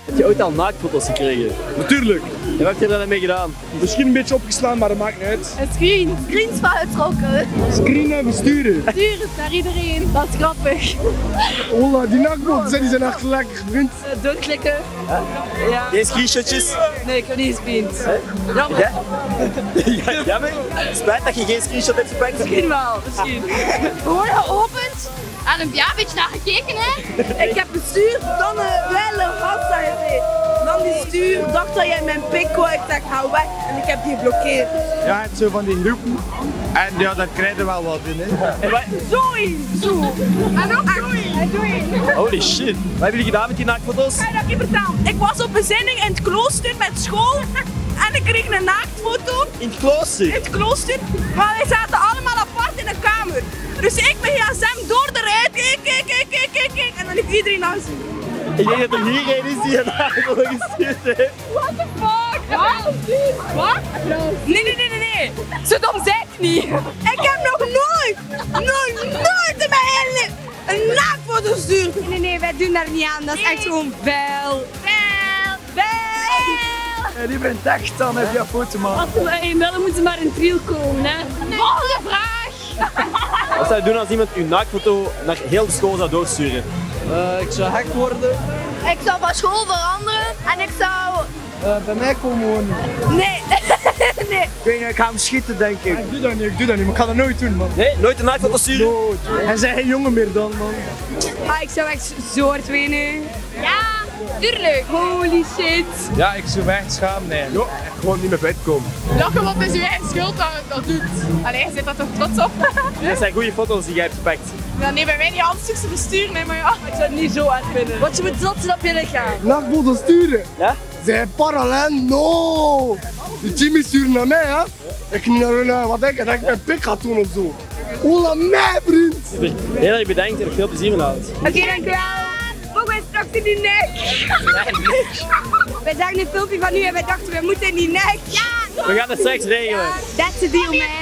Heb je ooit al naaktfoto's gekregen? Natuurlijk. En wat heb je daar dan mee gedaan? Misschien een beetje opgeslaan, maar dat maakt niet uit. Een screen. Screens van getrokken. Screenen, versturen. Stuur het naar iedereen. Dat is grappig. Hola, die nachtfoto's die zijn echt lekker, vriend. Doorklikken. Ja. Geen screenshotjes? Nee, ik heb niet gespeeld. Jammer. Ja? Ja, jammer. Spijt dat je geen screenshot hebt gepakt. Misschien wel, misschien. Gewoon geopend. En een beetje naar gekeken, hè? Ik heb bestuurd, dan wel een vast gezeten. Dan die stuur, dacht dat jij mijn pik wou. Ik zeg, hou weg. En ik heb die geblokkeerd. Ja, het zo van die groepen. En ja, daar krijg je wel wat in, hè. Zoin! Zo! En ook zoin! En zoin! Holy shit. Wat hebben jullie gedaan met die naaktfoto's? Ga je dat niet vertellen? Ik was op bezinning in het klooster met school. En ik kreeg een naaktfoto In het klooster? in het klooster. Maar wij zaten allemaal apart in een kamer. Dus ik mijn gsm door de rij, kijk. En dan heeft iedereen aan zien. Ik denk dat er hier een is die een naaktfoto gestuurd heeft. What the fuck? Wat? Nee. Zo dom zei ik niet. Ik heb nog nooit in mijn hele leven een naaktfoto gestuurd. Nee, wij doen daar niet aan. Dat is echt gewoon wel. En die bent echt, dan heb je een foto, man. Dan moeten maar in triel komen, hè. Volgende vraag. Wat zou je doen als iemand uw naaktfoto naar heel de school zou doorsturen? Ik zou hek worden. Ik zou van school veranderen en ik zou... Bij mij komen wonen. Nee. Ik ga hem schieten, denk ik. Ik doe dat niet, maar ik ga dat nooit doen, man. Nee, nooit een naaktfoto sturen? Nooit. En zij geen jongen meer dan, man. Ik zou echt zo hard winnen. Ja, tuurlijk. Holy shit. Ja, ik zou echt schamen, nee. Jo, gewoon niet meer vet komen. Lachen, want het is je eigen schuld dat je dat doet. Allee, je zit daar toch trots op? Dat zijn goede foto's die jij hebt gepakt. Ja, nee, bij mij niet alles te besturen, hè, maar ja. Ik zou het niet zo hard vinden. Want je moet zot zijn op je lichaam. Nachtfoto's sturen. Ja? Zij parallel, no! Die Jimmy stuurt naar mij, hè? Ik niet naar hun, wat denk je, dat ik mijn pik ga doen of zo. Hola, mij, vriend! Heel erg bedankt en veel plezier vanavond. Oké, dankjewel. Ook wij straks in die nek. Wij zagen een filmpje van u en wij dachten we moeten in die nek. Ja. We gaan het straks regelen. That's the deal, man.